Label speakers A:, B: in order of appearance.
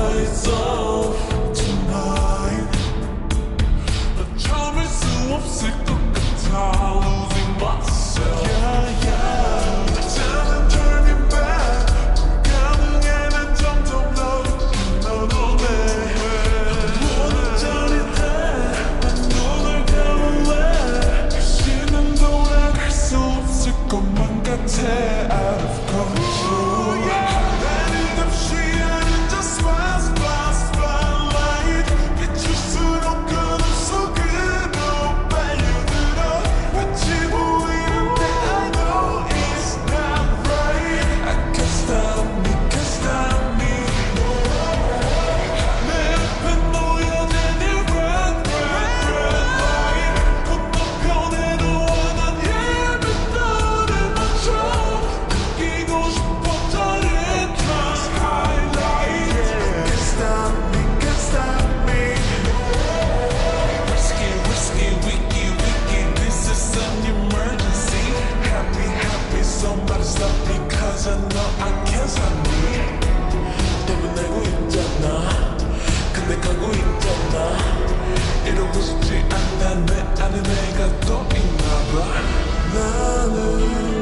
A: lights off tonight. 난 참을 수 없을 것 같아. Losing myself. Yeah, yeah. 나는 turning back. 불가능해. 난 점점 너를 끊어놓네. 모든 짜릿해. 난 눈을 감을래. 다시는 돌아갈 수 없을 것만 같아. Out of control. 하나는 없이 아닌 just fast, fast, spotlight. 비출수록 끝없 속으로 빨려들어. 같이 보이는데 I know it's not right. I can't stop me, can't stop me. 내 앞에 놓여진 이 red, red, red light. 건너편에 너와 난 예쁜 너를 맞춰. 느끼고 싶어 다른 trust highlight. Can't stop me, can't stop me. Risky, risky, wicky, wicky. This is an emergency. Happy, happy, somebody stop me. Cause I know I can't stop me. 떠나고 있잖아. 근데 가고 있잖아. 이러고 싶지 않아. 내 안에 내가 또 있나 봐. 나는